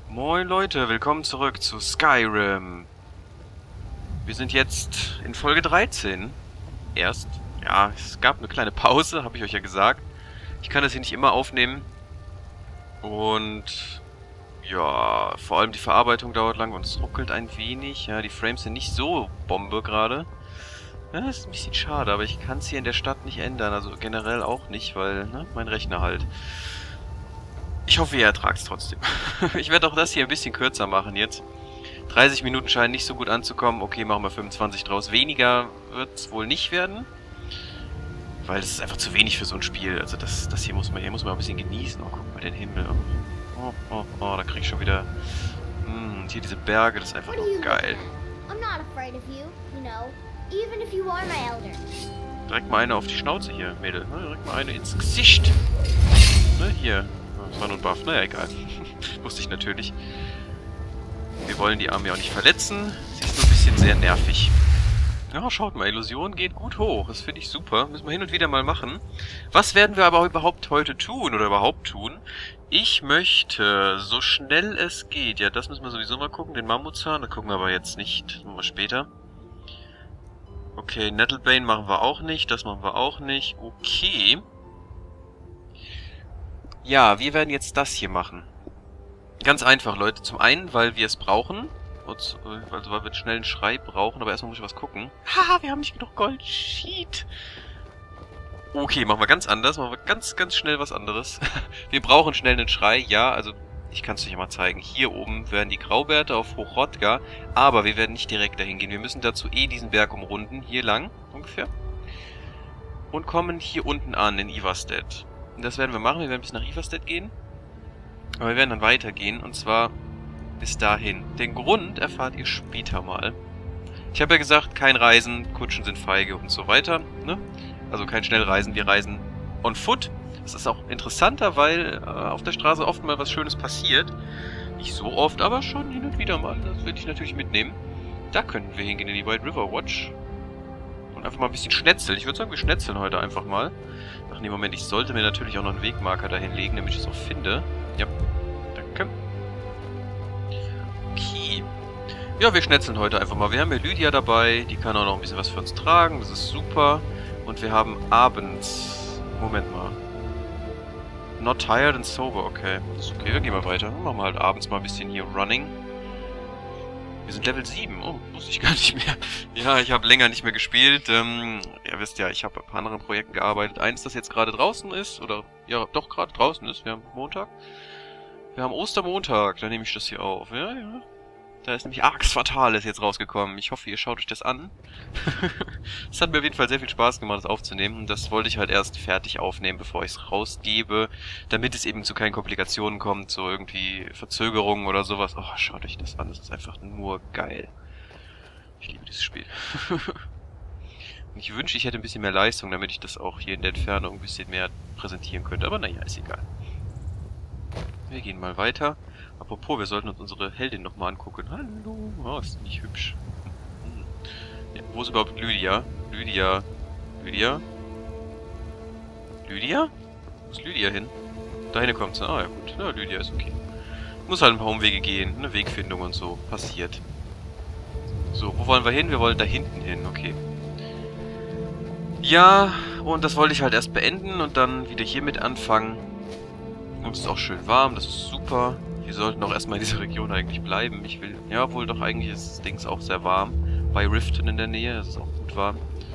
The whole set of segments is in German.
Moin Leute, willkommen zurück zu Skyrim. Wir sind jetzt in Folge 13. Erst. Ja, es gab eine kleine Pause, habe ich euch ja gesagt. Ich kann das hier nicht immer aufnehmen. Und ja, vor allem die Verarbeitung dauert lang und es ruckelt ein wenig. Ja, die Frames sind nicht so Bombe gerade. Ja, das ist ein bisschen schade, aber ich kann es hier in der Stadt nicht ändern. Also generell auch nicht, weil, ne, mein Rechner halt. Ich hoffe, ihr ertragt es trotzdem. Ich werde auch das hier ein bisschen kürzer machen jetzt. 30 Minuten scheinen nicht so gut anzukommen. Okay, machen wir 25 draus. Weniger wird es wohl nicht werden. Weil es ist einfach zu wenig für so ein Spiel. Also das hier muss man ein bisschen genießen. Oh, guck mal den Himmel. Oh, da krieg ich schon wieder... und hier diese Berge, das ist einfach nur geil. Direkt mal eine auf die Schnauze hier, Mädel. Direkt mal eine ins Gesicht. Ne, hier. Das war nur ein Buff. Naja, egal. Wusste ich natürlich. Wir wollen die Armee auch nicht verletzen. Sie ist nur ein bisschen sehr nervig. Ja, schaut mal, Illusion geht gut hoch. Das finde ich super. Müssen wir hin und wieder mal machen. Was werden wir aber überhaupt heute tun oder überhaupt tun? Ich möchte, so schnell es geht, ja, das müssen wir sowieso mal gucken, den Mammutzahn, das gucken wir aber jetzt nicht, das machen wir später. Okay, Nettlebane machen wir auch nicht, das machen wir auch nicht. Okay. Ja, wir werden jetzt das hier machen. Ganz einfach, Leute. Zum einen, weil wir es brauchen. Also, weil wir schnell einen Schrei brauchen. Aber erstmal muss ich was gucken. Haha, wir haben nicht genug Gold. Shit. Okay, machen wir ganz anders. Machen wir ganz schnell was anderes. Wir brauchen schnell einen Schrei. Ja, also, ich kann es euch mal zeigen. Hier oben werden die Graubärte auf Hochrodga. Aber wir werden nicht direkt dahin gehen. Wir müssen dazu diesen Berg umrunden. Hier lang, ungefähr. Und kommen hier unten an, in Ivarstead. Das werden wir machen. Wir werden bis nach Ivarstead gehen. Aber wir werden dann weitergehen. Und zwar bis dahin. Den Grund erfahrt ihr später mal. Ich habe ja gesagt, kein Reisen, Kutschen sind feige und so weiter. Ne? Also kein Schnellreisen, wir reisen on foot. Das ist auch interessanter, weil auf der Straße oft mal was Schönes passiert. Nicht so oft, aber schon hin und wieder mal. Das würde ich natürlich mitnehmen. Da könnten wir hingehen in die White River Watch. Und einfach mal ein bisschen schnetzeln. Ich würde sagen, wir schnetzeln heute einfach mal. Ach nee, Moment, ich sollte mir natürlich auch noch einen Wegmarker dahin legen, damit ich es auch finde. Ja, danke. Okay. Ja, wir schnetzeln heute einfach mal. Wir haben hier Lydia dabei, die kann auch noch ein bisschen was für uns tragen, das ist super. Und wir haben abends... Moment mal. Not tired and sober, okay. Das ist okay, dann gehen wir weiter. Dann machen wir halt abends mal ein bisschen hier Running. Wir sind Level 7. Oh, wusste ich gar nicht mehr. Ja, ich habe länger nicht mehr gespielt. Ihr wisst ja, ich habe bei anderen Projekten gearbeitet. Eins, das jetzt gerade draußen ist, oder ja, doch gerade draußen ist. Wir haben Montag. Wir haben Ostermontag, da nehme ich das hier auf. Ja. Da ist nämlich Arx Fatalis jetzt rausgekommen. Ich hoffe, ihr schaut euch das an. Es hat mir auf jeden Fall sehr viel Spaß gemacht, das aufzunehmen. Und das wollte ich halt erst fertig aufnehmen, bevor ich es rausgebe. Damit es eben zu keinen Komplikationen kommt, so irgendwie Verzögerungen oder sowas. Oh, schaut euch das an, das ist einfach nur geil. Ich liebe dieses Spiel. Und ich wünsche, ich hätte ein bisschen mehr Leistung, damit ich das auch hier in der Entfernung ein bisschen mehr präsentieren könnte. Aber naja, ist egal. Wir gehen mal weiter. Apropos, wir sollten uns unsere Heldin nochmal angucken. Hallo. Oh, ist nicht hübsch. Ja, wo ist überhaupt Lydia? Lydia? Wo ist Lydia hin? Dahin kommt sie. Ah ja gut. Ja, Lydia ist okay. Muss halt ein paar Umwege gehen. Eine Wegfindung und so. Passiert. So, wo wollen wir hin? Wir wollen da hinten hin. Okay. Ja, und das wollte ich halt erst beenden und dann wieder hier mit anfangen. Und es ist auch schön warm. Das ist super. Wir sollten auch erstmal in dieser Region eigentlich bleiben. Ich will... Ja, wohl doch, eigentlich ist das Ding auch sehr warm. Bei Riften in der Nähe. Es ist auch gut warm.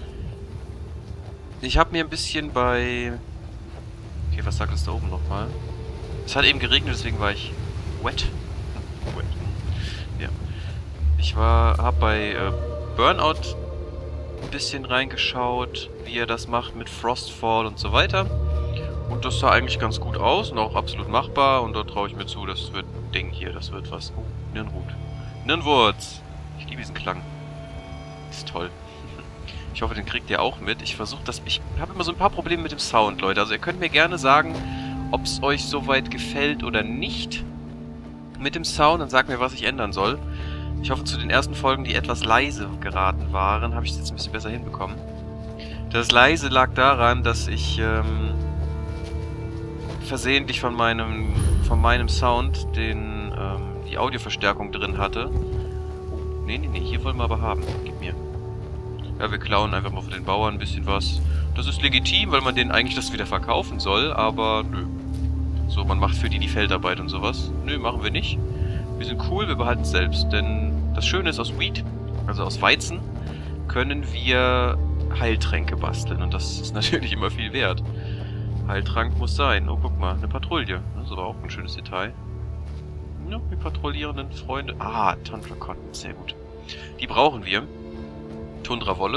Ich habe mir ein bisschen bei... Okay, was sagt es da oben nochmal? Es hat eben geregnet, deswegen war ich... Wet? Wet. Ja. Ich habe bei Burnout ein bisschen reingeschaut, wie er das macht mit Frostfall und so weiter. Und das sah eigentlich ganz gut aus und auch absolut machbar. Und da traue ich mir zu, das wird ein Ding hier, das wird was. Oh, Nirnrut. Nirnwurz! Ich liebe diesen Klang. Ist toll. Ich hoffe, den kriegt ihr auch mit. Ich versuche das... Ich habe immer so ein paar Probleme mit dem Sound, Leute. Also ihr könnt mir gerne sagen, ob es euch soweit gefällt oder nicht mit dem Sound. Dann sagt mir, was ich ändern soll. Ich hoffe, zu den ersten Folgen, die etwas leise geraten waren, habe ich es jetzt ein bisschen besser hinbekommen. Das leise lag daran, dass ich versehentlich von meinem Sound den die Audioverstärkung drin hatte. Oh, nee, hier wollen wir aber haben. Gib mir. Ja, wir klauen einfach mal von den Bauern ein bisschen was. Das ist legitim, weil man denen eigentlich das wieder verkaufen soll, aber nö. So, man macht für die Feldarbeit und sowas. Nö, machen wir nicht. Wir sind cool, wir behalten es selbst, denn das Schöne ist, aus Wheat, also aus Weizen, können wir Heiltränke basteln und das ist natürlich immer viel wert. Heiltrank muss sein. Oh, guck mal, eine Patrouille. Das ist aber auch ein schönes Detail. Ja, die patrouillierenden Freunde. Ah, Tundra Cotton, sehr gut. Die brauchen wir. Tundra-Wolle,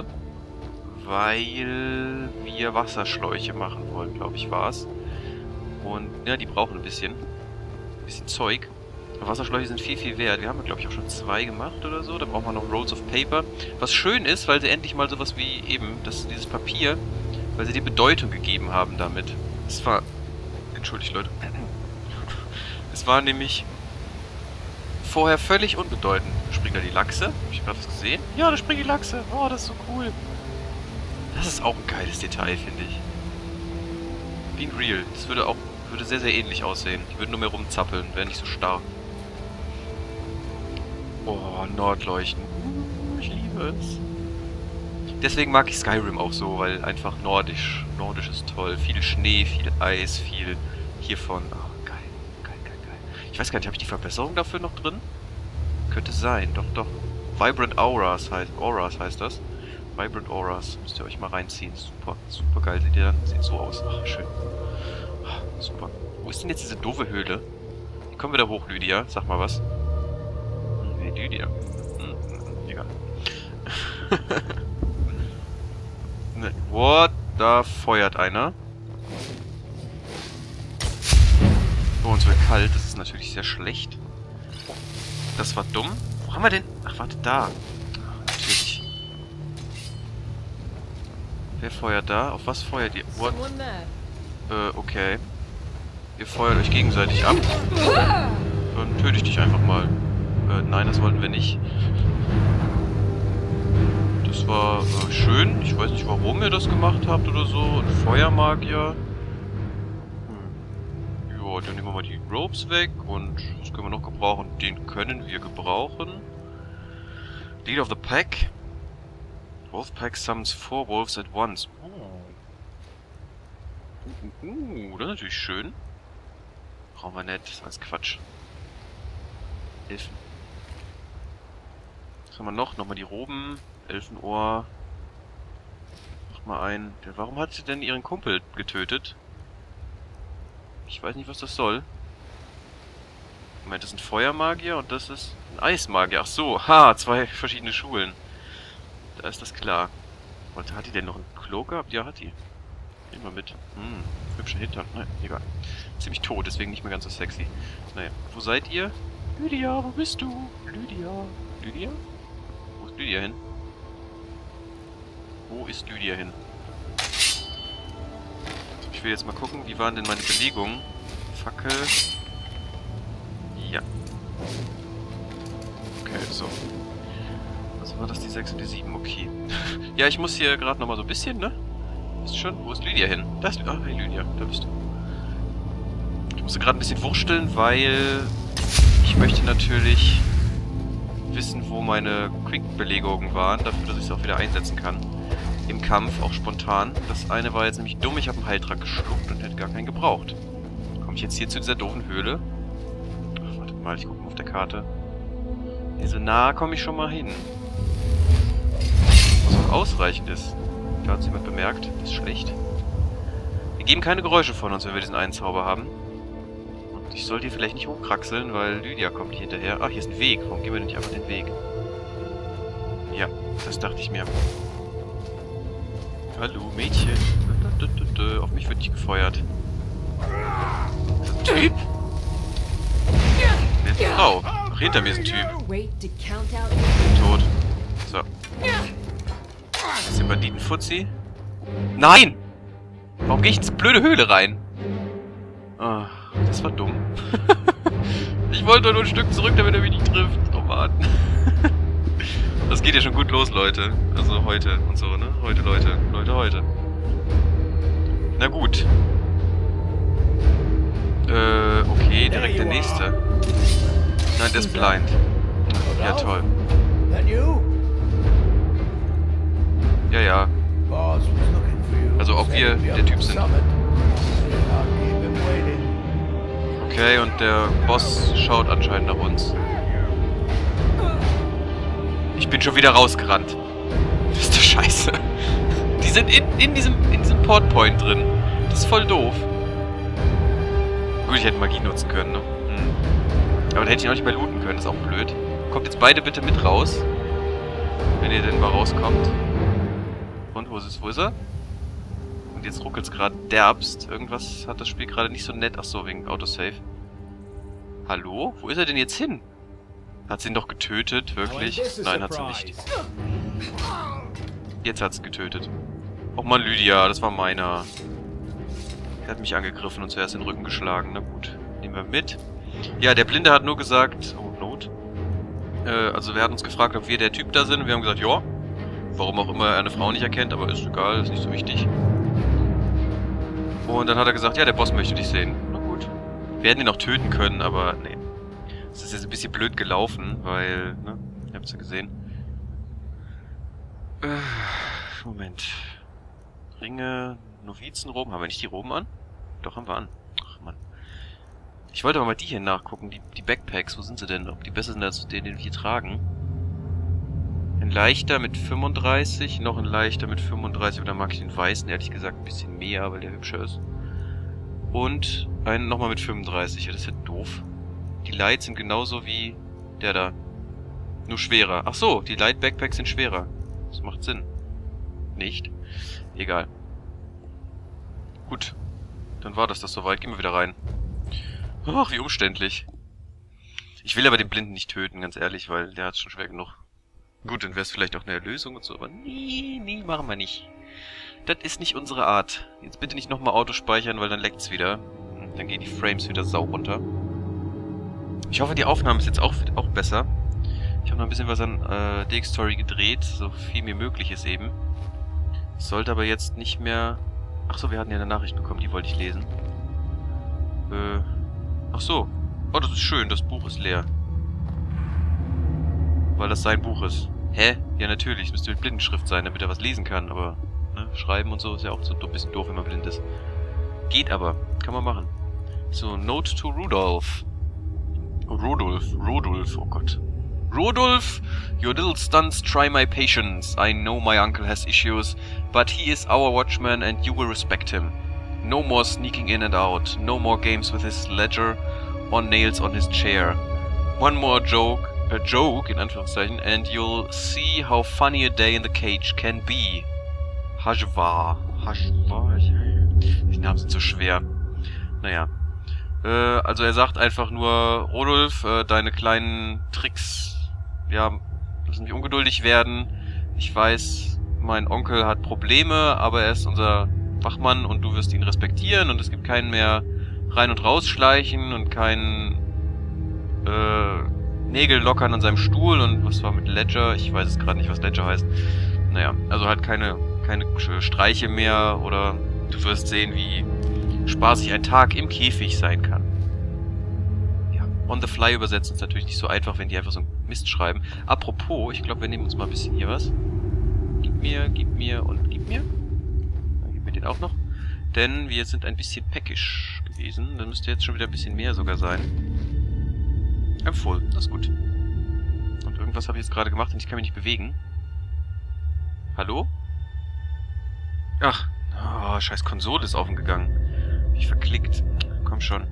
weil wir Wasserschläuche machen wollen, glaube ich, war es. Und ja, die brauchen ein bisschen Zeug. Wasserschläuche sind viel wert. Wir haben, glaube ich, auch schon 2 gemacht oder so. Da brauchen wir noch Rolls of Paper. Was schön ist, weil sie endlich mal sowas wie eben dieses Papier, weil sie die Bedeutung gegeben haben damit. Es war... Entschuldigt, Leute. Es war nämlich vorher völlig unbedeutend. Springen da die Lachse? Hab ich gerade was gesehen? Ja, da springen die Lachse. Oh, das ist so cool. Das ist auch ein geiles Detail, finde ich. Being Real. Das würde sehr ähnlich aussehen. Die würden nur mehr rumzappeln, wären nicht so starr. Oh, Nordleuchten. Ich liebe es. Deswegen mag ich Skyrim auch so, weil einfach nordisch. Nordisch ist toll. Viel Schnee, viel Eis, viel hiervon. Oh, geil. Ich weiß gar nicht, habe ich die Verbesserung dafür noch drin? Könnte sein, doch. Vibrant Auras heißt das. Vibrant Auras. Müsst ihr euch mal reinziehen. Super geil. Sieht so aus. Ach, schön. Ach, super. Wo ist denn jetzt diese doofe Höhle? Wie kommen wir da hoch, Lydia? Sag mal was. Nee, Lydia. Egal. Ne, what? Da feuert einer. Oh, uns wird kalt. Das ist natürlich sehr schlecht. Das war dumm. Wo haben wir denn? Ach, warte, da. Natürlich. Wer feuert da? Auf was feuert ihr? What? Okay. Ihr feuert euch gegenseitig ab. Dann töte ich dich einfach mal. Nein, das wollten wir nicht. Das war schön. Ich weiß nicht, warum ihr das gemacht habt oder so. Ein Feuermagier. Ja, dann nehmen wir mal die Ropes weg. Und was können wir noch gebrauchen? Den können wir gebrauchen. Leader of the Pack. Wolf Pack summons 4 Wolves at once. Das ist natürlich schön. Brauchen wir nicht. Das ist alles Quatsch. Elfen. Was haben wir noch? Nochmal die Roben. Elfenohr. Mach mal ein. Warum hat sie denn ihren Kumpel getötet? Ich weiß nicht, was das soll. Moment, das ist ein Feuermagier und das ist ein Eismagier. Ach so, 2 verschiedene Schulen. Da ist das klar. Und hat die denn noch einen Klo gehabt? Ja, hat die. Nehmen wir mit. Hübscher Hintern. Nein, egal. Ziemlich tot, deswegen nicht mehr ganz so sexy. Naja, wo seid ihr? Lydia, wo bist du? Lydia? Wo ist Lydia hin? Wo ist Lydia hin? Ich will jetzt mal gucken, wie waren denn meine Belegungen? Fackel. Ja. Okay, so. Was war das, die 6 und die 7? Okay. Ja, ich muss hier gerade nochmal so ein bisschen, ne? Wisst schon? Wo ist Lydia hin? Da ist Lydia. Ah, hey Lydia, da bist du. Ich musste gerade ein bisschen wursteln, weil ich möchte natürlich wissen, wo meine Quick-Belegungen waren, dafür, dass ich es auch wieder einsetzen kann. Im Kampf, auch spontan. Das eine war jetzt nämlich dumm, ich habe einen Heiltrank geschluckt und hätte gar keinen gebraucht. Komme ich jetzt hier zu dieser doofen Höhle? Ach, wartet mal, ich gucke mal auf der Karte. Hier so nah komme ich schon mal hin. Was auch ausreichend ist. Da hat es jemand bemerkt, das ist schlecht. Wir geben keine Geräusche von uns, wenn wir diesen einen Zauber haben. Und ich sollte hier vielleicht nicht hochkraxeln, weil Lydia kommt hier hinterher. Ach, hier ist ein Weg. Warum gehen wir denn nicht einfach den Weg? Ja, das dachte ich mir. Hallo, Mädchen. Auf mich wird nicht gefeuert. Ist das ein Typ? Ne, ist eine Frau. Ach, hinter mir ist ein Typ. Tot. So. Das ist der Banditenfuzzi. Nein! Warum gehe ich in diese blöde Höhle rein? Ah, das war dumm. Ich wollte doch nur ein Stück zurück, damit er mich nicht trifft. Oh Mann. Das geht ja schon gut los, Leute. Also heute und so, ne? Heute, Leute. Heute. Na gut. Okay, direkt der nächste. Nein, der ist blind. Ja, toll. Ja, ja. Also ob wir der Typ sind. Okay, und der Boss schaut anscheinend nach uns. Ich bin schon wieder rausgerannt. Das ist doch scheiße. Die sind in diesem Portpoint drin. Das ist voll doof. Gut, ich hätte Magie nutzen können, ne? Aber da hätte ich ihn auch nicht mehr looten können. Das ist auch blöd. Kommt jetzt beide bitte mit raus. Wenn ihr denn mal rauskommt. Und, wo ist er? Und jetzt ruckelt es gerade derbst. Irgendwas hat das Spiel gerade nicht so nett. Achso, wegen Autosave. Hallo? Wo ist er denn jetzt hin? Hat sie ihn doch getötet? Wirklich? Nein, hat sie nicht. Jetzt hat sie getötet. Och man, Lydia, das war meiner. Er hat mich angegriffen und zuerst den Rücken geschlagen. Na gut, nehmen wir mit. Ja, der Blinde hat nur gesagt... Oh, Not. Also wir hatten uns gefragt, ob wir der Typ da sind. Und wir haben gesagt, ja. Warum auch immer er eine Frau nicht erkennt, aber ist egal, ist nicht so wichtig. Und dann hat er gesagt, ja, der Boss möchte dich sehen. Na gut. Wir hätten ihn auch töten können, aber nee. Das ist jetzt ein bisschen blöd gelaufen, weil, ne, ihr habt es ja gesehen. Moment. Ringe, Novizenroben. Haben wir nicht die Roben an? Doch, haben wir an. Ach, Mann. Ich wollte aber mal die hier nachgucken, die Backpacks. Wo sind sie denn? Ob die besser sind als den wir tragen? Ein leichter mit 35, noch ein leichter mit 35. Aber dann mag ich den weißen, ehrlich gesagt, ein bisschen mehr, weil der hübscher ist. Und einen nochmal mit 35. Ja, das ist ja doof. Die Light sind genauso wie der da. Nur schwerer. Ach so, die Light Backpacks sind schwerer. Das macht Sinn. Nicht? Egal. Gut. Dann war das soweit. Gehen wir wieder rein. Ach, wie umständlich. Ich will aber den Blinden nicht töten, ganz ehrlich, weil der hat schon schwer genug. Gut, dann wäre es vielleicht auch eine Erlösung und so, aber nee, machen wir nicht. Das ist nicht unsere Art. Jetzt bitte nicht nochmal Auto speichern, weil dann leckt's wieder. Dann gehen die Frames wieder sau runter. Ich hoffe, die Aufnahme ist jetzt auch besser. Ich habe noch ein bisschen was an DxTory gedreht, so viel mir möglich ist eben. Sollte aber jetzt nicht mehr... Achso, wir hatten ja eine Nachricht bekommen, die wollte ich lesen. Ach so. Oh, das ist schön, das Buch ist leer. Weil das sein Buch ist. Hä? Ja, natürlich, es müsste mit Blindenschrift sein, damit er was lesen kann, aber... Ne, schreiben und so ist ja auch so ein bisschen doof, wenn man blind ist. Geht aber. Kann man machen. So, Note to Rudolph. Rudolph, oh Gott. Rudolph, your little stunts try my patience. I know my uncle has issues, but he is our watchman and you will respect him. No more sneaking in and out. No more games with his ledger or nails on his chair. One more joke, in Anführungszeichen, and you'll see how funny a day in the cage can be. Hajwa. Die Namen sind so schwer. Naja. Also er sagt einfach nur, Rudolf, deine kleinen Tricks, ja, müssen nicht ungeduldig werden. Ich weiß, mein Onkel hat Probleme, aber er ist unser Wachmann und du wirst ihn respektieren und es gibt keinen mehr rein- und rausschleichen und keinen Nägel lockern an seinem Stuhl und was war mit Ledger? Ich weiß es gerade nicht, was Ledger heißt. Naja, also halt keine Streiche mehr oder du wirst sehen, wie spaßig ein Tag im Käfig sein kann. Ja, on the fly übersetzen ist natürlich nicht so einfach, wenn die einfach so Mist schreiben. Apropos, ich glaube, wir nehmen uns mal ein bisschen hier was. Gib mir und gib mir. Dann gib mir den auch noch. Denn wir sind ein bisschen peckisch gewesen. Dann müsste jetzt schon wieder ein bisschen mehr sogar sein. Empfohlen, das ist gut. Und irgendwas habe ich jetzt gerade gemacht und ich kann mich nicht bewegen. Hallo? Ach, oh, scheiß Konsole ist offen gegangen. Ich verklickt. Komm schon.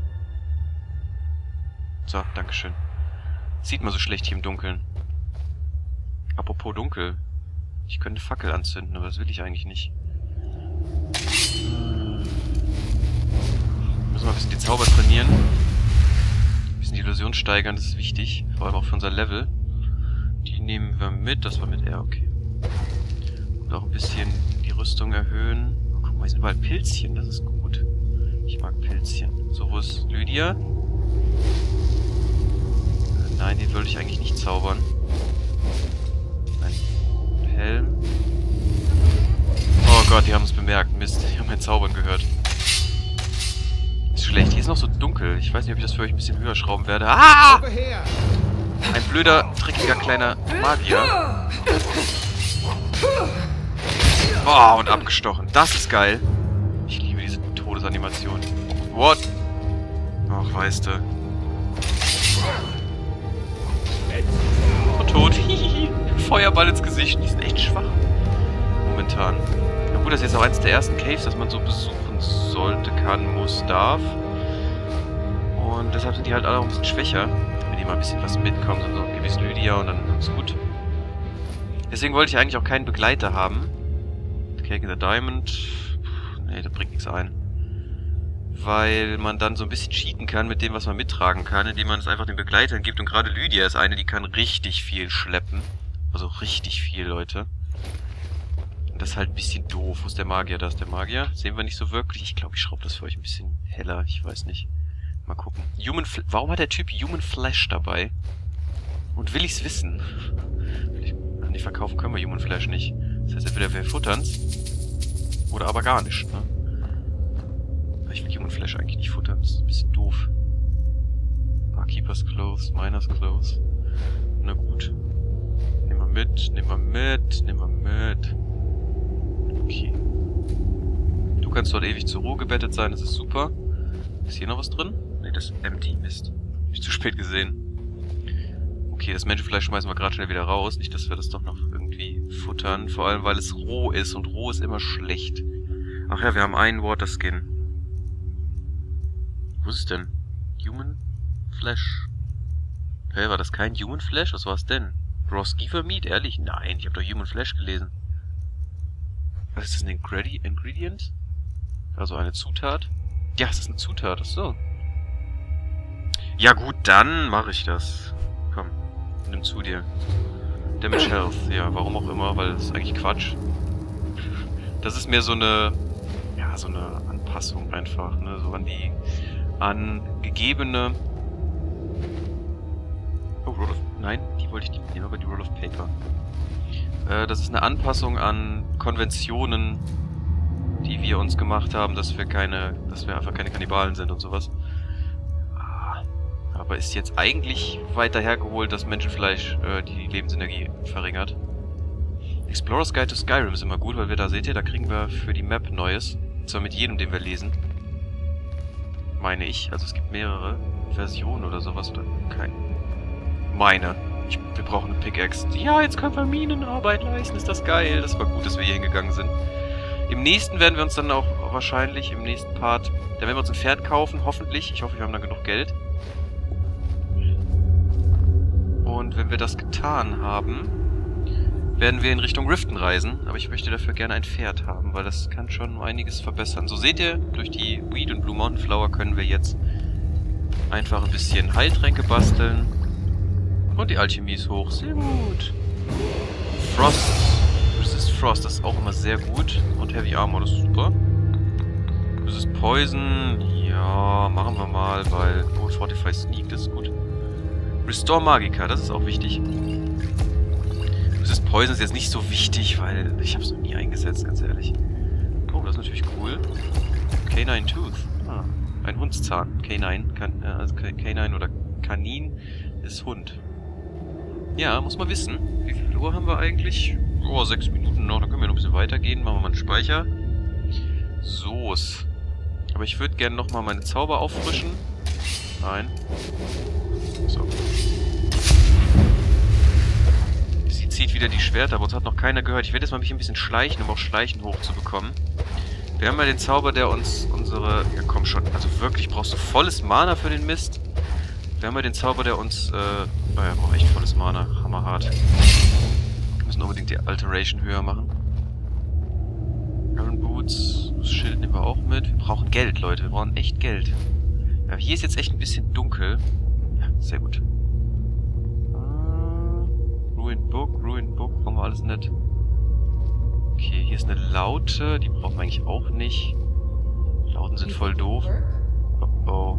So, dankeschön. Sieht man so schlecht hier im Dunkeln. Apropos dunkel. Ich könnte Fackel anzünden, aber das will ich eigentlich nicht. Müssen wir ein bisschen die Zauber trainieren. Ein bisschen die Illusion steigern, das ist wichtig. Vor allem auch für unser Level. Die nehmen wir mit. Das war mit R, okay. Und auch ein bisschen die Rüstung erhöhen. Oh, guck mal, hier sind überall Pilzchen, das ist gut. Ich mag Pilzchen. So, wo ist Lydia? Nein, den wollte ich eigentlich nicht zaubern. Ein Helm. Oh Gott, die haben es bemerkt. Mist, die haben mein Zaubern gehört. Ist schlecht. Hier ist noch so dunkel. Ich weiß nicht, ob ich das für euch ein bisschen höher schrauben werde. Ah! Ein blöder, dreckiger kleiner Magier. Oh, und abgestochen. Das ist geil. Ich liebe diese Todesanimation. What? Ach, weißt du. Und tot. Feuerball ins Gesicht. Die sind echt schwach. Momentan. Na gut, das ist jetzt auch eines der ersten Caves, das man so besuchen sollte, kann, muss, darf. Und deshalb sind die halt alle auch ein bisschen schwächer. Wenn die mal ein bisschen was mitkommen, so ein gewisses Lydia und dann ist gut. Deswegen wollte ich eigentlich auch keinen Begleiter haben. Cake in the Diamond. Nee, das bringt nichts ein. Weil man dann so ein bisschen cheaten kann mit dem, was man mittragen kann, indem man es einfach den Begleitern gibt. Und gerade Lydia ist eine, die kann richtig viel schleppen. Also richtig viel, Leute. Und das ist halt ein bisschen doof. Wo ist der Magier? Da ist der Magier. Sehen wir nicht so wirklich. Ich glaube, ich schraube das für euch ein bisschen heller. Ich weiß nicht. Mal gucken. Warum hat der Typ Human Flash dabei? Und will ich's wissen? Nee, verkaufen können wir Human Flash nicht. Das heißt, entweder wir futtern's. Oder aber gar nicht, ne? Ich will Human Flash eigentlich nicht futtern. Das ist ein bisschen doof. Barkeeper's Clothes, Miner's Clothes. Na gut. Nehmen wir mit, nehmen wir mit, nehmen wir mit. Okay. Du kannst dort ewig zur Ruhe gebettet sein, das ist super. Ist hier noch was drin? Ne, das ist empty, Mist. Hab ich zu spät gesehen. Okay, das Menschenfleisch schmeißen wir gerade schnell wieder raus. Nicht, dass wir das doch noch irgendwie futtern. Vor allem, weil es roh ist und roh ist immer schlecht. Ach ja, wir haben einen Water-Skin. Wo ist es denn? Human Flash. Hä, war das kein Human Flash? Was war es denn? Ross Giver Meat? Ehrlich? Nein, ich habe doch Human Flash gelesen. Was ist das, ein Ingredient? Also eine Zutat? Ja, es ist eine Zutat, ach so. Ja gut, dann mache ich das. Komm, nimm zu dir. Damage Health, ja, warum auch immer, weil das ist eigentlich Quatsch. Das ist mehr so eine... Ja, so eine Anpassung einfach, ne, so an gegebene... Oh, Roll of... Nein, die wollte ich nicht mitnehmen, aber die Roll of Paper. Das ist eine Anpassung an Konventionen, die wir uns gemacht haben, dass wir einfach keine Kannibalen sind und sowas. Aber ist jetzt eigentlich weiter hergeholt, dass Menschenfleisch die Lebensenergie verringert. Explorer's Guide to Skyrim ist immer gut, weil wir da, seht ihr, da kriegen wir für die Map Neues. Und zwar mit jedem, den wir lesen. Meine ich. Also es gibt mehrere Versionen oder sowas. Oder kein... Wir brauchen eine Pickaxe. Ja, jetzt können wir Minenarbeit leisten. Ist das geil. Das war gut, dass wir hier hingegangen sind. Im nächsten werden wir uns dann auch wahrscheinlich, im nächsten Part, dann werden wir uns ein Pferd kaufen, hoffentlich. Ich hoffe, wir haben dann genug Geld. Und wenn wir das getan haben, werden wir in Richtung Riften reisen. Aber ich möchte dafür gerne ein Pferd haben, weil das kann schon einiges verbessern. So seht ihr, durch die Weed und Blue Mountain Flower können wir jetzt einfach ein bisschen Heiltränke basteln. Und die Alchemie ist hoch. Sehr gut. Frost. Resist Frost, das ist auch immer sehr gut. Und Heavy Armor, das ist super. Resist Poison. Ja, machen wir mal, weil... Oh, Fortify Sneak, das ist gut. Restore Magica, das ist auch wichtig. Resist Poison ist jetzt nicht so wichtig, weil ich habe es noch nie eingesetzt, ganz ehrlich. Oh, das ist natürlich cool. Canine Tooth. Ah, ein Hundszahn. Canine, also Canine oder Kanin ist Hund. Ja, muss man wissen. Wie viel Uhr haben wir eigentlich? Oh, 6 Minuten noch. Dann können wir noch ein bisschen weitergehen. Machen wir mal einen Speicher. So. Aber ich würde gerne nochmal meine Zauber auffrischen. Nein. So. Sie zieht wieder die Schwerter, aber uns hat noch keiner gehört. Ich werde jetzt mal ein bisschen schleichen, um auch Schleichen hochzubekommen. Wir haben ja den Zauber, der uns unsere... Ja, komm schon. Also wirklich, brauchst du volles Mana für den Mist? Wir haben ja den Zauber, der uns... Oh ja, braucht echt volles Mana. Hammerhart. Wir müssen unbedingt die Alteration höher machen. Iron Boots. Das Schild nehmen wir auch mit. Wir brauchen Geld, Leute. Wir brauchen echt Geld. Ja, hier ist jetzt echt ein bisschen dunkel. Ja, sehr gut. Ruined Book brauchen wir alles nicht. Okay, hier ist eine Laute. Die brauchen wir eigentlich auch nicht. Lauten sind voll doof. Oh oh.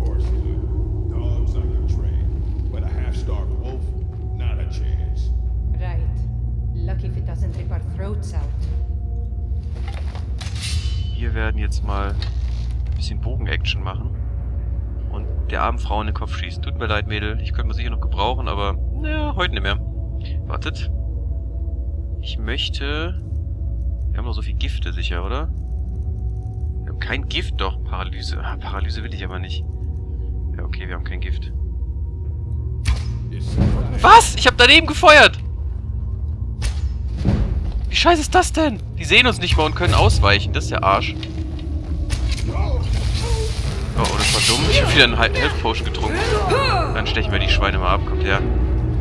Right. Lucky if it doesn't rip our throats out. Wir werden jetzt mal ein bisschen Bogen-Action machen. und der armen Frau in den Kopf schießt. Tut mir leid, Mädel. Ich könnte man sicher noch gebrauchen, aber naja, heute nicht mehr. Wartet. Ich möchte... Wir haben noch so viel Gifte sicher, oder? Wir haben kein Gift, doch. Paralyse. Ah, Paralyse will ich aber nicht. Ja, okay, wir haben kein Gift. Was? Ich habe daneben gefeuert! Wie scheiße ist das denn? Die sehen uns nicht mal und können ausweichen. Das ist der Arsch. Oh, das war dumm. Ich habe wieder einen Health Potion getrunken. Dann stechen wir die Schweine mal ab. Kommt her.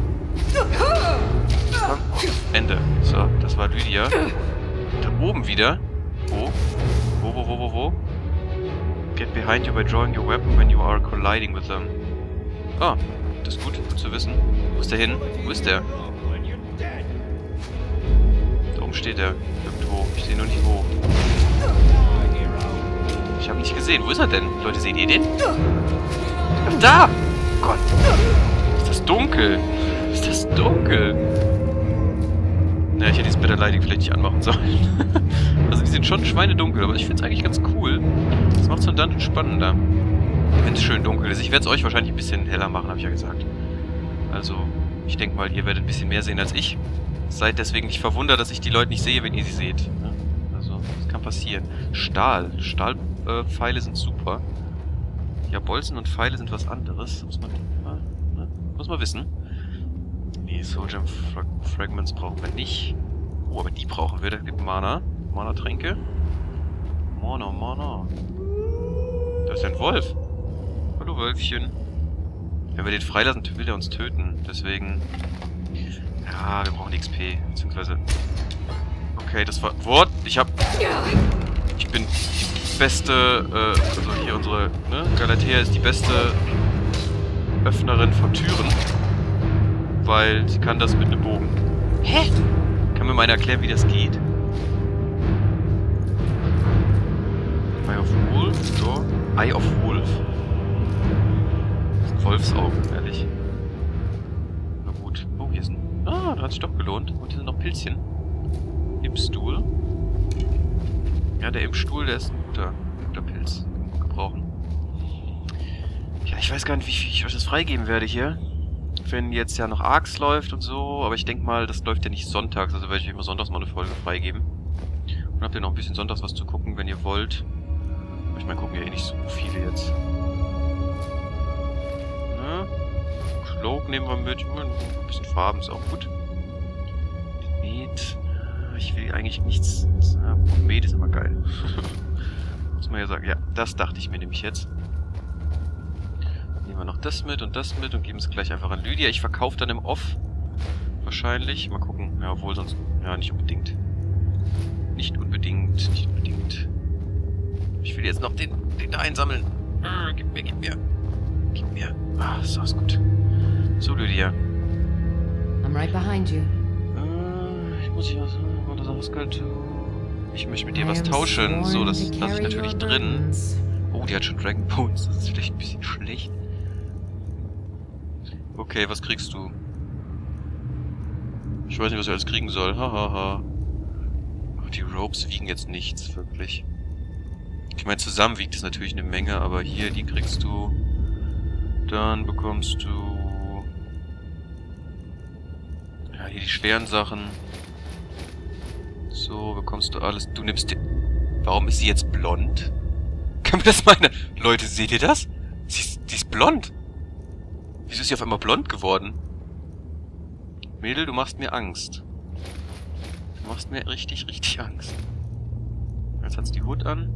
Komm. Ende. So, das war Lydia. Da oben wieder. Wo? Wo? Get behind you by drawing your weapon when you are colliding with them. Ah, das ist gut zu wissen. Wo ist der hin? Wo ist der? Da oben steht er. Irgendwo. Ich sehe nur nicht wo. Ich habe nicht gesehen. Wo ist er denn? Leute, seht ihr den? Ach, da! Gott. Ist das dunkel? Ist das dunkel? Ja, ich hätte dieses Better Lighting vielleicht nicht anmachen sollen. Also die sind schon schweinedunkel, aber ich finde es eigentlich ganz cool. Das macht so einen Dungeon spannender. Wenn es schön dunkel ist. Ich werde es euch wahrscheinlich ein bisschen heller machen, habe ich ja gesagt. Also, ich denke mal, ihr werdet ein bisschen mehr sehen als ich. Seid deswegen nicht verwundert, dass ich die Leute nicht sehe, wenn ihr sie seht. Ja? Also, das kann passieren. Stahl. Stahlpfeile sind super. Ja, Bolzen und Pfeile sind was anderes. Muss man wissen. Nee, Soul Gem Fragments brauchen wir nicht. Oh, aber die brauchen wir. Da gibt Mana. Mana-Tränke. Mana. Da ist ein Wolf. Hallo, Wölfchen. Wenn wir den freilassen, will er uns töten. Deswegen... Ja, wir brauchen XP. Beziehungsweise... Okay, das war... Wort! Ich bin die beste... also hier unsere... Ne? Galatea ist die beste... Öffnerin von Türen. Weil sie kann das mit einem Bogen. Hä? Kann mir mal einer erklären, wie das geht? Eye of Wolf? So. Eye of Wolf. Das sind Wolfsaugen, ehrlich. Na gut. Oh, hier sind... Ah, da hat sich doch gelohnt. Und hier sind noch Pilzchen. Impfstuhl. Ja, der Impfstuhl, der ist ein guter Pilz. Kann man gebrauchen. Ja, ich weiß gar nicht, wie viel ich euch das freigeben werde hier. Wenn jetzt ja noch Arx läuft und so, aber ich denke mal, das läuft ja nicht sonntags, also werde ich euch immer sonntags mal eine Folge freigeben. Und habt ihr noch ein bisschen sonntags was zu gucken, wenn ihr wollt. Aber ich meine, gucken ja eh nicht so viele jetzt. Na? Cloak nehmen wir mit. Ein bisschen Farben ist auch gut. Met. Ich will eigentlich nichts... Ja, Met ist immer geil. Muss man ja sagen. Ja, das dachte ich mir nämlich jetzt. Nehmen wir noch das mit und geben es gleich einfach an Lydia. Ich verkaufe dann im Off. Wahrscheinlich. Mal gucken. Ja, obwohl sonst... Ja, nicht unbedingt. Nicht unbedingt. Ich will jetzt noch den da einsammeln. Gib mir. Ah, so ist gut. So, Lydia. I'm right behind you. Ich muss hier was... Ich möchte mit dir was tauschen. So, das lasse ich natürlich drin. Oh, die hat schon Dragon Bones. Das ist vielleicht ein bisschen schlecht. Okay, was kriegst du? Ich weiß nicht, was ich alles kriegen soll. Hahaha. Die Ropes wiegen jetzt nichts, wirklich. Ich meine, zusammen wiegt es natürlich eine Menge, aber hier, die kriegst du. Dann bekommst du... Ja, hier die schweren Sachen. So, bekommst du alles. Du nimmst den... Warum ist sie jetzt blond? Kann mir das meine... Leute, seht ihr das? Die ist blond. Wieso ist sie auf einmal blond geworden? Mädel, du machst mir Angst. Du machst mir richtig Angst. Jetzt hat sie die Hood an.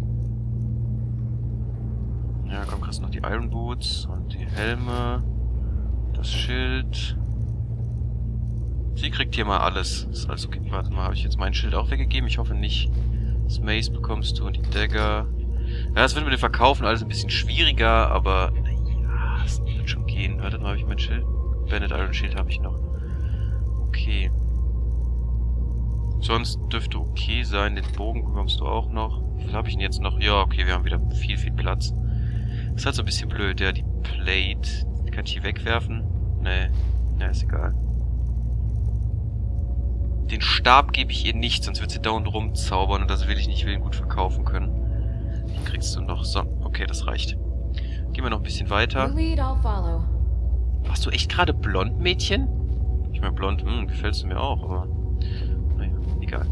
Ja, komm, kriegst noch die Iron Boots und die Helme. Das Schild. Sie kriegt hier mal alles. Ist alles okay. Warte mal, habe ich jetzt mein Schild auch weggegeben? Ich hoffe nicht. Das Mace bekommst du und die Dagger. Ja, das wird mit dem Verkaufen alles ein bisschen schwieriger, aber ja, das wird schon gehen. Warte mal, habe ich mein Schild? Bandit Iron Shield habe ich noch. Okay. Sonst dürfte okay sein. Den Bogen bekommst du auch noch. Wie viel habe ich denn jetzt noch? Ja, okay, wir haben wieder viel Platz. Das ist halt so ein bisschen blöd. Ja, die Plate. Die kann ich hier wegwerfen? Nee. Ja, ist egal. Den Stab gebe ich ihr nicht, sonst wird sie dauernd rumzaubern und das will ich nicht. Ich will ihn gut verkaufen können. Den kriegst du noch. So, okay, das reicht. Gehen wir noch ein bisschen weiter. You lead, I'll follow. Warst du echt gerade blond, Mädchen? Ich meine, blond, gefällst du mir auch, aber... Naja, egal.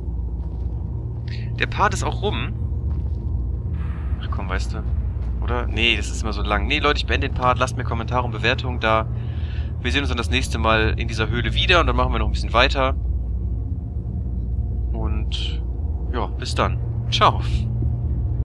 Der Part ist auch rum. Ach komm, weißt du. Oder? Nee, das ist immer so lang. Nee, Leute, ich beende den Part. Lasst mir Kommentare und Bewertungen da. Wir sehen uns dann das nächste Mal in dieser Höhle wieder und dann machen wir noch ein bisschen weiter. Und... ja, bis dann. Ciao.